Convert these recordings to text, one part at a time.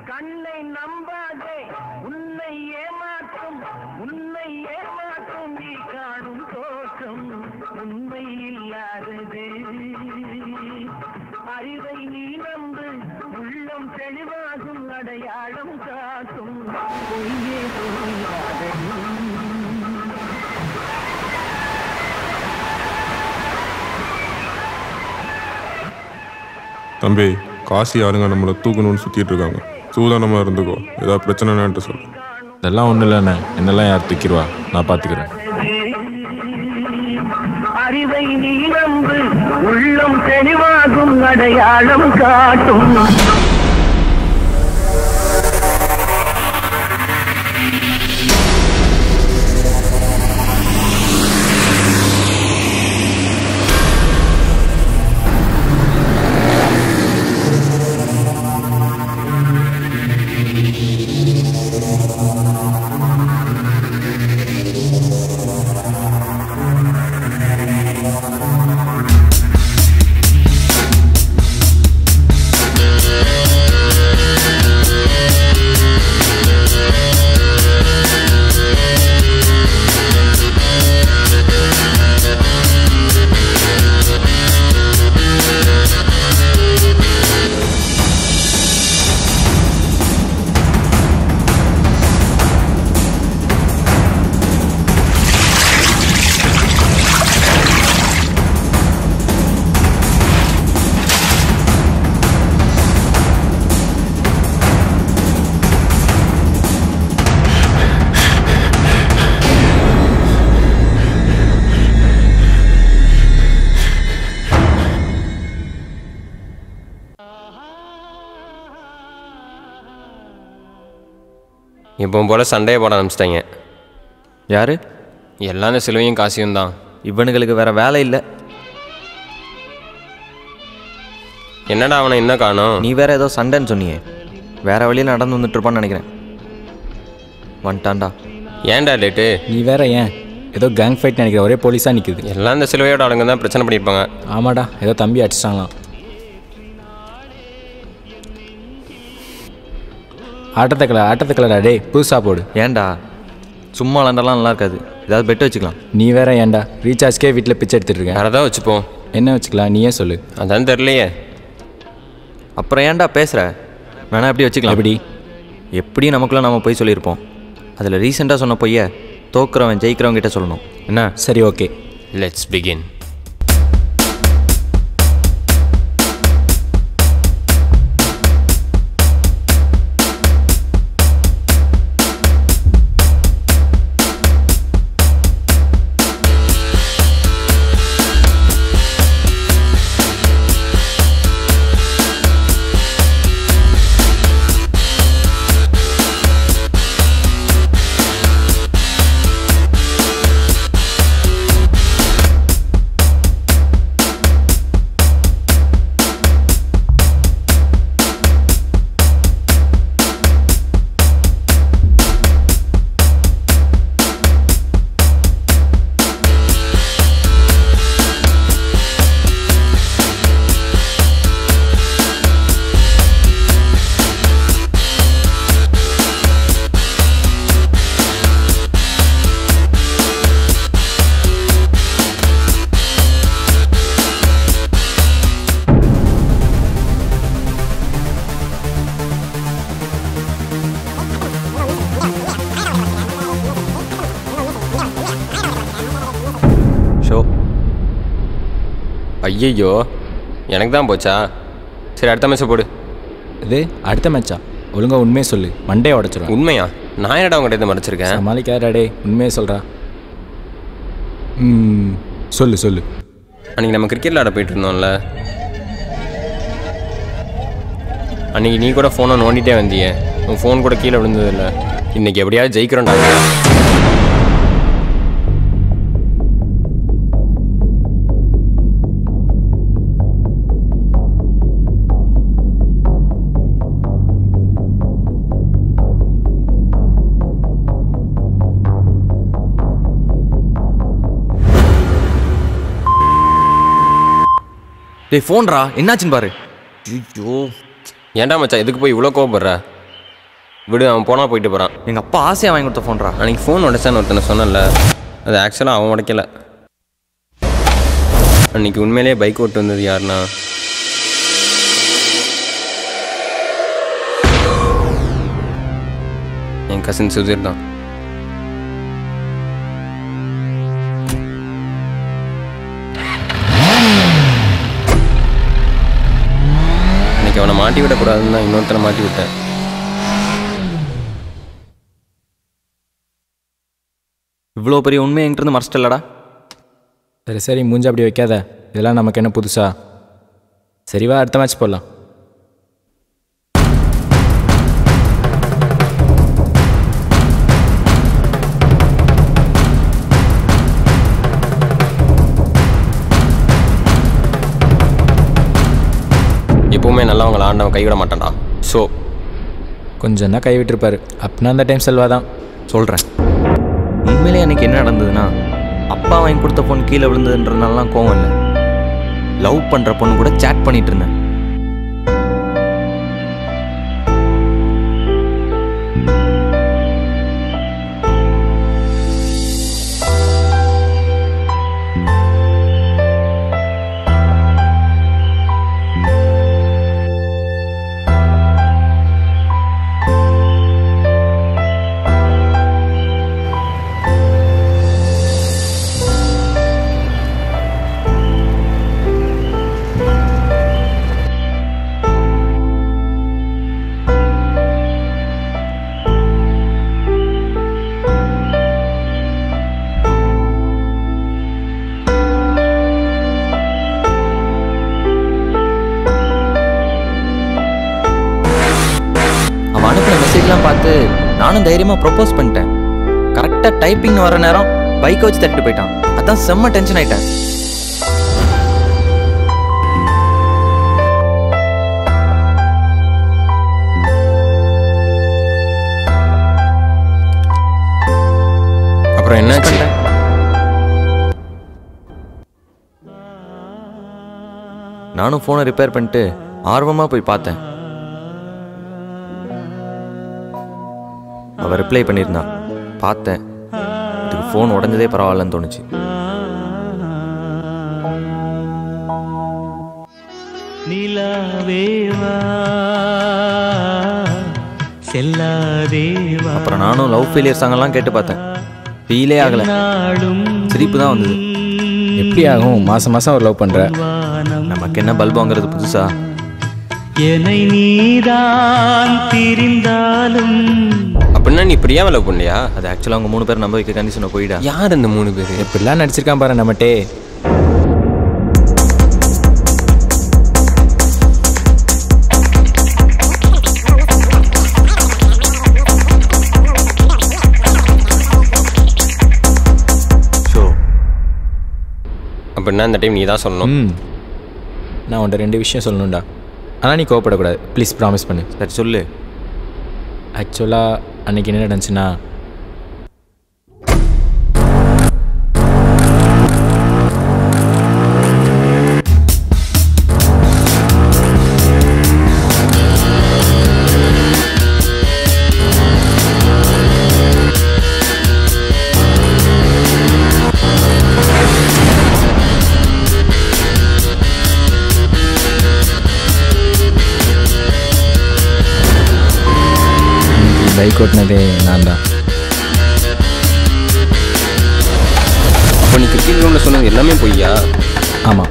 கண்ணை நம்பாதே உன்னை ஏமாற்றும் நீ காணும் தோற்றம் உண்மை இல்லாதது அறிவை நீ நம்பு உள்ளம் தெளிவாகும் அடையாளம் காட்டும் பொய்யே பொய்யாதது. தம்பி, காசி ஆளுங்க நம்மளை தூக்கணும்னு சுற்றிட்டு இருக்காங்க. சூதானமாக இருந்துக்கோ. ஏதாவது பிரச்சனைன்னு சொல்லு. இதெல்லாம் ஒன்றும் இல்லைண்ணே, என்னெல்லாம் யார் தூக்கிடுவா, நான் பார்த்துக்கிறேன். அறிவை நீ நம்பு உள்ளம் தெளிவாகும் அடையாளம் காட்டும். இப்போ போல் சண்டையை போட ஆரம்பிச்சிட்டாங்க. யார்? எல்லாம் இந்த செல்வையும் காசியும் தான். இவனுங்களுக்கு வேறு வேலை இல்லை. என்னடா அவனை இன்னும் காணோம்? நீ வேற ஏதோ சண்டைன்னு சொன்னியே, வேற வழியில் நடந்து வந்துட்டுருப்பான்னு நினைக்கிறேன். வந்துட்டான்டா. ஏன்டா லேட்டு? நீ வேற ஏன் ஏதோ கேங் ஃபைட் நினைக்கிற, ஒரே போலீஸாக நிற்குது. எல்லாம் இந்த செல்வையோட ஆளுங்க தான் பிரச்சனை பண்ணியிருப்பாங்க. ஆமாடா, ஏதோ தம்பி அடிச்சிட்டாங்களாம். ஆட்டத்தை டே புதுசாக போடு. ஏன்டா சும்மா விளாண்டெல்லாம் நல்லா இருக்காது, ஏதாவது பெட்டு வச்சுக்கலாம். நீ வேற ஏன்டா ரீசார்ஜ்க்கே வீட்டில் பிச்சை எடுத்துகிட்டு இருக்கேன். வேறு ஏதாவது வச்சுப்போம். என்ன வச்சுக்கலாம் நீயே சொல்லு. அதான் தெரியலையே. அப்புறம் ஏன்டா பேசுகிற? வேணா எப்படி வச்சுக்கலாம். எப்படி நமக்குள்ளே நம்ம போய் சொல்லியிருப்போம். அதில் ரீசெண்டாக சொன்ன பொய்யை தோக்குறவன் ஜெயிக்கிறவங்க கிட்ட சொல்லணும். என்ன? சரி, ஓகே, லெட்ஸ் பிகின். ஐயோ, எனக்கு தான் போச்சா? சரி, அடுத்த மேட்சை போடு. இது அடுத்த மேட்சா? ஒழுங்காக உண்மையை சொல்லு, மண்டையை உடச்சிடும். உண்மையா? நான் என்னடா உங்கள்கிட்ட இருந்து மறைச்சிருக்கேன்? சமாளிக்காரடே, உண்மையை சொல்கிறா. சொல்லு. அன்றைக்கி நம்ம கிரிக்கெட் விளாட போயிட்டு இருந்தோம்ல, அன்றைக்கி நீ கூட ஃபோனை நோண்டிகிட்டே வந்தியே, உன் ஃபோன் கூட கீழே விழுந்ததில்ல. இன்றைக்கி எப்படியாவது ஜெயிக்கிறோம்டா. டேய் ஃபோன்ரா, என்னாச்சுன்னு பாரு. ஐயோ, ஏன்டா மச்சான் எதுக்கு போய் இவ்வளோ கோவப்படுற? விடு, அவன் போனால் போயிட்டு போகிறான். எங்கள் அப்பா ஆசையாக வாங்கி கொடுத்த ஃபோன்ரா. அன்றைக்கி ஃபோன் உடைச்சான்னு ஒருத்தனை சொன்னல, அது ஆக்சுவலாக அவன் உடைக்கலை. அன்றைக்கி உண்மையிலேயே பைக் ஓட்டு வந்தது யாருன்னா என் கசின் சுதீர் தான். அன்றைக்கி அவனை மாட்டி விடக்கூடாதுன்னு தான் இன்னொருத்தனை மாட்டி விட்டேன். இவ்வளோ பெரிய உண்மை என்கிட்ட மறைச்சிட்டலடா. சரி சரி, மூஞ்சி அப்படி வைக்காத. இதெல்லாம் நமக்கு என்ன புதுசா? சரிவா, அடுத்த மேட்ச் போடலாம். எப்பவுமே நல்லவங்களை ஆண்டவன் கைவிட மாட்டான்டா. ஸோ கொஞ்சம் தான் கை விட்டுருப்பாரு. அப்படின்னா அந்த டைம் செல்வா தான். சொல்கிறேன். உண்மையிலே அன்றைக்கி என்ன நடந்ததுன்னா, அப்பா வாங்கி கொடுத்த ஃபோன் கீழே விழுந்ததுன்றதுனாலாம் கோவம் இல்லை. லவ் பண்ணுற பொண்ணு கூட சேட் பண்ணிகிட்டு இருந்தேன். மெசேஜ்லாம் பார்த்து நானும் தைரியமாக ப்ரொப்போஸ் பண்ணிட்டேன். கரெக்டாக டைப்பிங் வர நேரம் பைக்கை வச்சு தட்டிட்டு போயிட்டான். அதான் செம்ம டென்ஷன் ஆயிட்டேன். அப்புறம் என்னாச்சு? நானும் ஃபோனை ரிப்பேர் பண்ணிட்டு ஆர்வமாக போய் பார்த்தேன். அவள் ரிப்ளை பண்ணியிருந்தான். பார்த்தேன். இதுக்கு ஃபோன் உடஞ்சதே பரவாயில்லன்னு தோணுச்சு. அப்புறம் நானும் லவ் ஃபெயிலியர் சாங்கெல்லாம் கேட்டு பார்த்தேன். ஃபீலே ஆகலை. சிரிப்பு தான் வந்தது. எப்படி ஆகும்? மாதம் மாதம் ஒரு லவ் பண்ணுற. நமக்கு என்ன பல்பு வாங்குறது புதுசா? என்னை நீதான் திரிந்தாலும். அப்படின்னா நீ பிரியாவை லவ் பண்ணலையா? அது ஆக்சுவலாக அவங்க 3 பேர் நம்ப வைக்க கண்டிஷனை போயிடா. யார் இந்த 3 பேர்? எப்படிலாம் நடிச்சிருக்கான் பாரு நம்மட்டே. அப்படின்னா இந்த டைம் நீ தான் சொல்லணும். நான் உன்ட்ட 2 விஷயம் சொல்லணும்டா. ஆனால் நீ கோவப்படக்கூடாது. ப்ளீஸ் ப்ராமிஸ் பண்ணு. சரி சொல்லு. ஆக்சுவலாக அன்றைக்கி என்ன நடந்துச்சுன்னா, பைக் ஓட்டினதே நான் தான். அப்போ நீ கிரிக்கெட் கிரவுண்டில் சொன்னது எல்லாமே பொய்யா? ஆமாம்.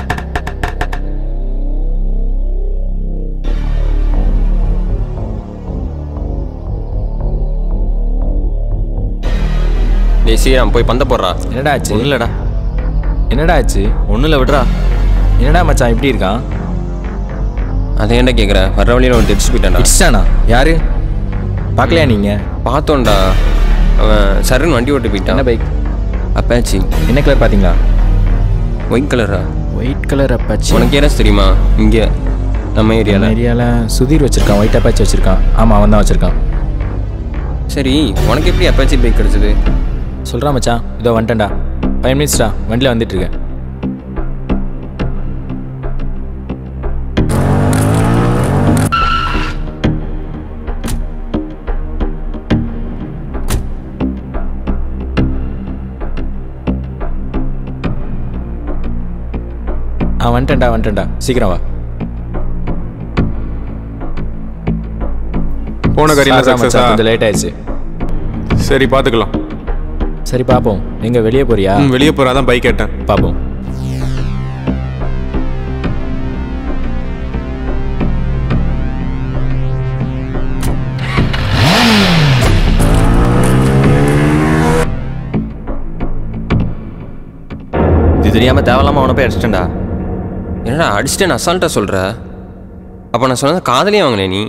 சீக்கிரம் போய் பந்த போடுறா. என்னடா ஆச்சு? ஒன்றும் இல்லைடா. என்னடா ஆச்சு? ஒன்றும் இல்லை, விட்றா. என்னடா மச்சான் இப்படி இருக்கான்? அதை ஏன்டா கேட்குற? வர வழியில் அவன் தெரிச்சு போயிட்டான்டா. இட்ஸானா? யாரு? பார்க்கலையா நீங்கள்? பார்த்தோண்டா. அவன் சரண் வண்டி ஓட்டு போயிட்டான். என்ன பைக்? அப்பாச்சி. என்ன கலர் பார்த்தீங்களா? ஒயிட் கலரா? White colour Apache. உனக்கு யாராச்சும் தெரியுமா? இங்கே நம்ம ஏரியாவில் சுதீர் வச்சுருக்கான். ஒயிட் அப்பாச்சி வச்சுருக்கான். ஆமாம், அவன் தான் வச்சுருக்கான். சரி, உனக்கு எப்படி அப்பாச்சி பைக் கிடச்சிது? சொல்கிறான் மச்சான். இதோ வந்துட்டேன்டா. 5 மினிட்ஸ்டா. வண்டியில் வந்துட்டுருக்கேன். வந்துட்டேன்டா சீக்கிரம் வா. போன காரியம் சக்ஸஸா? கொஞ்சம் லேட் ஆயிடுச்சு. சரி பார்த்துக்கலாம். சரி பார்ப்போம். எங்கே வெளியே போறியா? வெளியே போகிறாதான் பைக் கேட்டேன். பார்ப்போம். இது தெரியாமல் தேவையில்லாமல் அவனை போய் அடிச்சிட்டேன்டா. என்னடா அடிச்சிட்டேன்னு அசால்ட்டாக சொல்கிற? அப்போ நான் சொன்னது காதலே வாங்கினே நீ.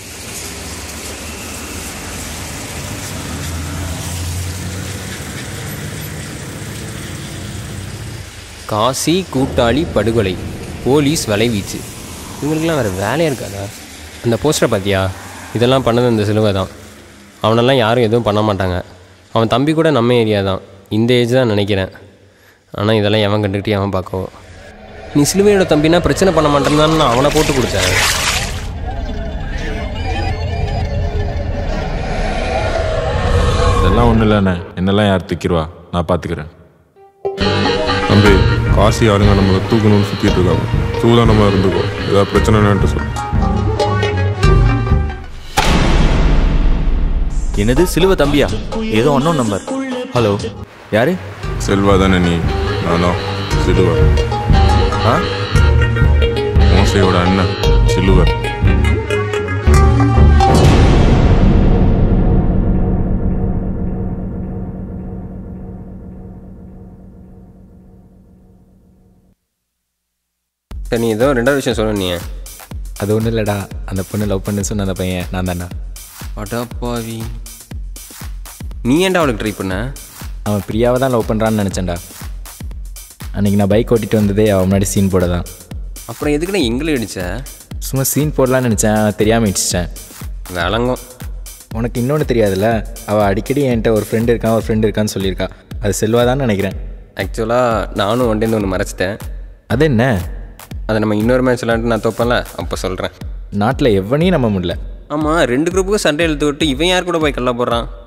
காசி கூட்டாளி படுகொலை, போலீஸ் வலைவீச்சு. இவங்களுக்கெல்லாம் வேறு வேலையாக இருக்காதா? அந்த போஸ்டரை பார்த்தியா? இதெல்லாம் பண்ணது இந்த சிலுவை தான். அவனெல்லாம் யாரும் எதுவும் பண்ண மாட்டாங்க. அவன் தம்பி கூட நம்ம ஏரியா தான். இந்த ஏஜ் தான் நினைக்கிறேன். ஆனால் இதெல்லாம் எவன் கண்டுக்கிட்டே அவன் பார்க்கவும். நீ சிலுவையோட தம்பினா பிரச்சனை பண்ண மாட்டேன்னு நான் அவனை போட்டு கொடுத்தேன். இதெல்லாம் ஒன்றும் இல்லைண்ணே, என்னெல்லாம் யார் தூக்கிடுவா, நான் பார்த்துக்கிறேன். தம்பி, காசி ஆளுங்க நம்மளை தூக்கணும்னு சுற்றிட்டு இருக்காங்க. சூதானமாக இருந்துக்கோ, ஏதாவது பிரச்சனைன்னு சொல்லு. என்னது சிலுவை தம்பியா? ஏதோ அன்னோன் நம்பர். ஹலோ, யாரு? செல்வா தானே நீ? நானா சிலுவை. ஆ, மோசையோட அண்ணன் சிலுவை. சரி, நீ ஏதோ ரெண்டாவது விஷயம் சொல்ல. நீ அது ஒன்றும் இல்லைடா, அந்த பொண்ணு லவ் பண்ணு சொன்ன அந்த பையன் நான் தானே. அடாப்பாவி, நீ ஏன்டா அவளுக்கு ட்ரை பண்ண? அவன் பிரியாவை தான் லவ் பண்ணுறான்னு நினச்சேன்டா. அன்றைக்கி நான் பைக் ஓட்டிகிட்டு வந்ததே அவன் முன்னாடி சீன் போட தான். அப்புறம் எதுக்குண்ணா எங்களை அடித்த? சும்மா சீன் போடலான்னு நினச்சேன், தெரியாமல் இடிச்சிட்டேன். விளங்கும். உனக்கு இன்னொன்று தெரியாதுல்ல, அவள் அடிக்கடி என்கிட்ட ஒரு ஃப்ரெண்டு இருக்கான்னு சொல்லியிருக்கா. அது செல்வாதான்னு நினைக்கிறேன். ஆக்சுவலாக நானும் ஒன்றேருந்து ஒன்று மறைச்சிட்டேன். அது என்ன? அதை நம்ம இன்னொரு மேட்ச் விளாண்டு நான் தோப்பேன்ல, அப்போ சொல்கிறேன். நாட்டில் எவனையும் நம்ப முடியல. ஆமாம், 2 குரூப்புக்கும் சண்டை இழுத்து விட்டு இவன் யார் கூட போய் கல்ல போடுறான்?